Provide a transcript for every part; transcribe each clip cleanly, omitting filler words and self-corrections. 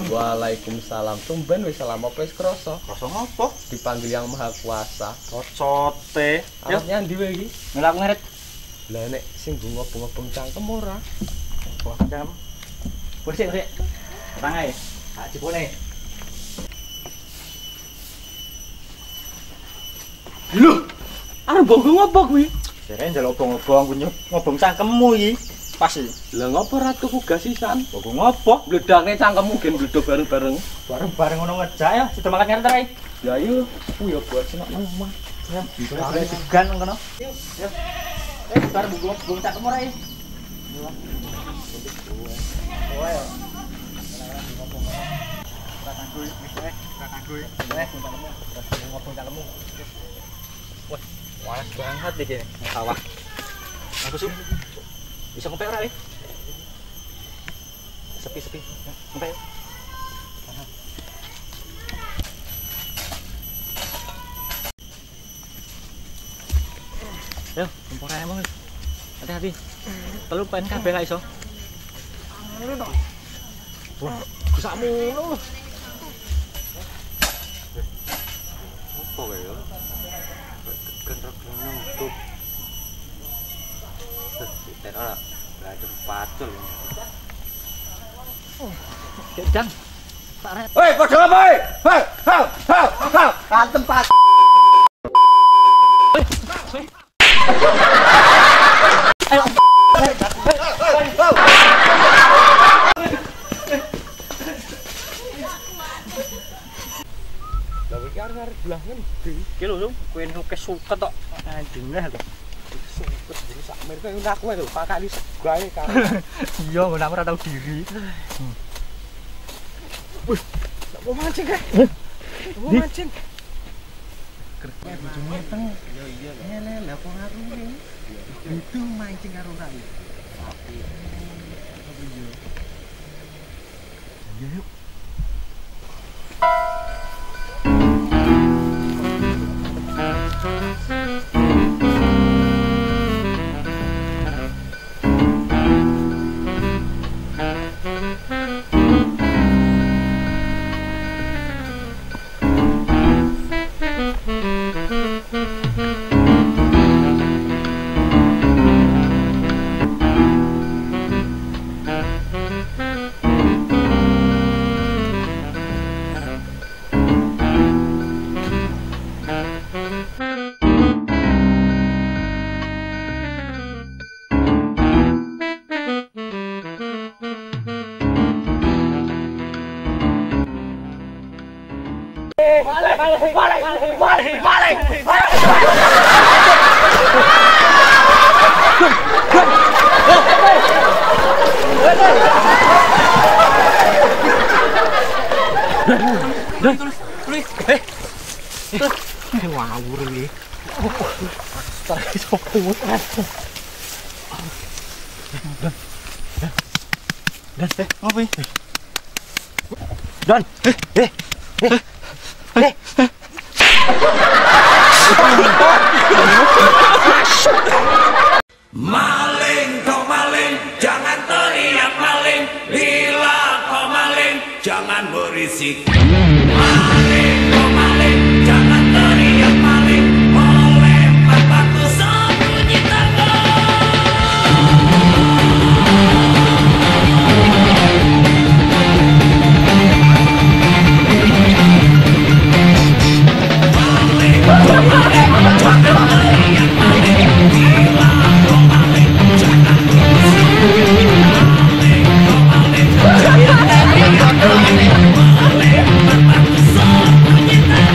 Waalaikumsalam. Tumben wis salam apa wis krasa? Krasa ngopo? Dipanggil Yang Maha Kuasa. Cocote. Arepnya ndi wae iki? Ngelak ngeret. Lah nek sing ngobong-ngobong cangkem ora. Wah, cam. Bersih. Tangai. Tak jebone. Lho, arep bonggo ngopo kuwi? Jare njaluk obong-obong ngobong cangkemmu iki. Pas iki. Lah ngopo ra tuku gas sisan? Bonggo ngopo? Bledakne cangkemmu gen bledok bareng-bareng. Bareng-bareng ngono ngejak ya, sida makan ngerti ae. Ya iya, ku ya buat senok nang omah. Ya, bareng gan ngono. Yuk. Bareng bonggo cangkem ora iki. Oh ya. Ngobong cangkemmu. Wah, waras banget iki sawah. Aku sih bisa ngompe ora iki? Sepi. Ngompe. Yo, kompor ae mong. Hati-hati. Telu pen kabeh gak iso. Wah, gusakmu ngono. Apa wae yo? Kendrak nutup. Terus ada pacul. Jang. Woi, padha apa woi? Hau. Kantem pat. Ayo. Lah iki arep blangen ndi? Iki lho, kowe nuke suket tok. Anjing lah. Suket iki sak mirip aku lho, Pak Kali segae kan. Iya, ngono ora tau diri. Wih, mau mancing kae. Mau mancing. Kerja bojone teng. Ya iya. Ngene lha apa ngarune? Itu mancing karo rai. Sapi. Apa yo? Ya yuk. Balik. Ngawur iki. Tak iso kuat. Dan, ngopo iki? Dan, Maling kau maling, jangan teriak maling. Bila kau maling, jangan berisik. Maling kau maling, jangan teriak maling. Melempar batu sembunyi tangan. Maling kau maling, jangan teriak maling. Bila kau maling, jangan berisik. Maling kau maling, jangan teriak maling. Melempar batu sembunyi tangan.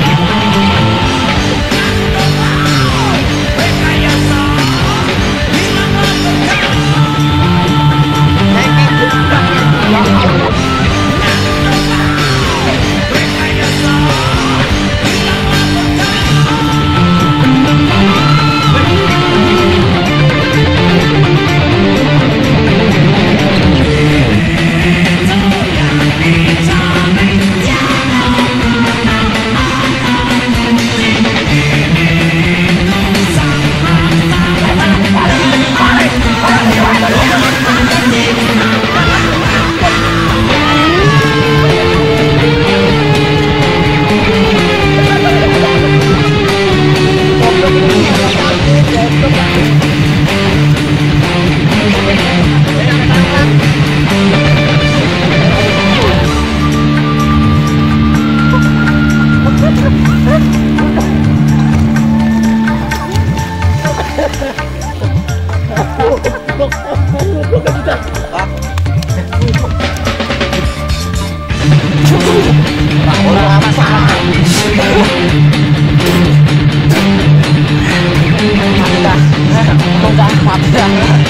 Mati dah.